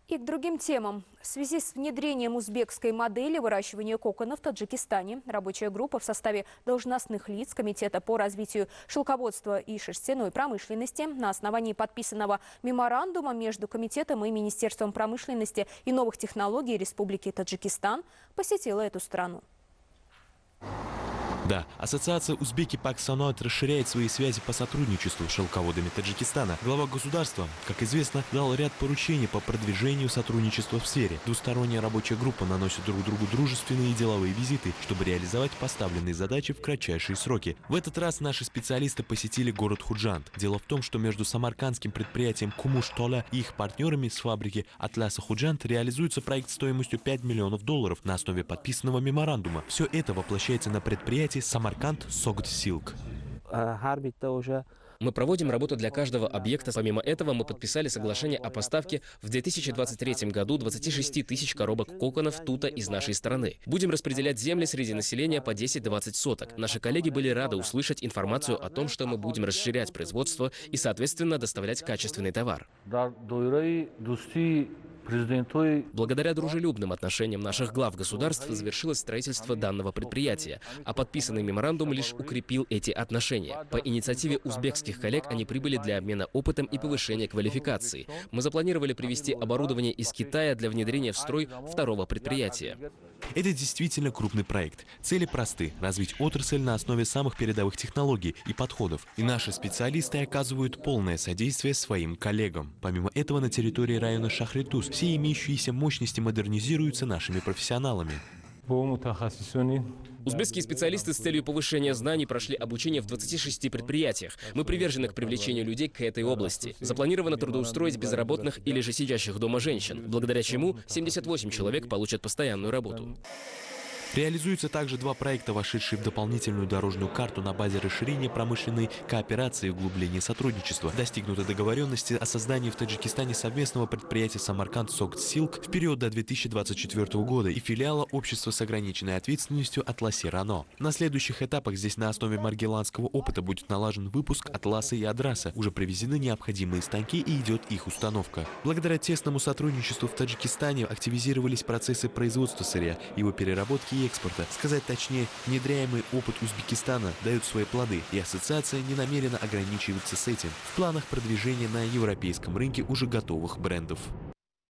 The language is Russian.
И к другим темам. В связи с внедрением узбекской модели выращивания кокона в Таджикистане рабочая группа в составе должностных лиц Комитета по развитию шелководства и шерстяной промышленности на основании подписанного меморандума между комитетом и Министерством промышленности и новых технологий Республики Таджикистан посетила эту страну. Да, ассоциация Узбеки-Пак-Санаат расширяет свои связи по сотрудничеству с шелководами Таджикистана. Глава государства, как известно, дал ряд поручений по продвижению сотрудничества в сфере. Двусторонняя рабочая группа наносит друг другу дружественные деловые визиты, чтобы реализовать поставленные задачи в кратчайшие сроки. В этот раз наши специалисты посетили город Худжанд. Дело в том, что между самаркандским предприятием Кумуш-Толя и их партнерами с фабрики Атласа Худжанд реализуется проект стоимостью $5 миллионов на основе подписанного меморандума. Все это воплощается на предприятии Самарканд Согд Силк. Мы проводим работу для каждого объекта. Помимо этого, мы подписали соглашение о поставке в 2023 году 26 тысяч коробок коконов тута из нашей страны. Будем распределять земли среди населения по 10-20 соток. Наши коллеги были рады услышать информацию о том, что мы будем расширять производство и, соответственно, доставлять качественный товар. Благодаря дружелюбным отношениям наших глав государств завершилось строительство данного предприятия, а подписанный меморандум лишь укрепил эти отношения. По инициативе узбекских коллег они прибыли для обмена опытом и повышения квалификации. Мы запланировали привезти оборудование из Китая для внедрения в строй второго предприятия. Это действительно крупный проект. Цели просты – развить отрасль на основе самых передовых технологий и подходов. И наши специалисты оказывают полное содействие своим коллегам. Помимо этого, на территории района Шахритуз все имеющиеся мощности модернизируются нашими профессионалами. Узбекские специалисты с целью повышения знаний прошли обучение в 26 предприятиях. Мы привержены к привлечению людей к этой области. Запланировано трудоустроить безработных или же сидящих дома женщин, благодаря чему 78 человек получат постоянную работу. Реализуются также два проекта, вошедшие в дополнительную дорожную карту на базе расширения промышленной кооперации и углубления сотрудничества. Достигнуты договоренности о создании в Таджикистане совместного предприятия Самарканд Согд Силк в период до 2024 года и филиала общества с ограниченной ответственностью Атласи Рано. На следующих этапах здесь на основе маргеланского опыта будет налажен выпуск Атласа и Адраса. Уже привезены необходимые станки и идет их установка. Благодаря тесному сотрудничеству в Таджикистане активизировались процессы производства сырья, его переработки и экспорта. Сказать точнее, внедряемый опыт Узбекистана дает свои плоды, и ассоциация не намерена ограничиваться с этим. В планах продвижения на европейском рынке уже готовых брендов.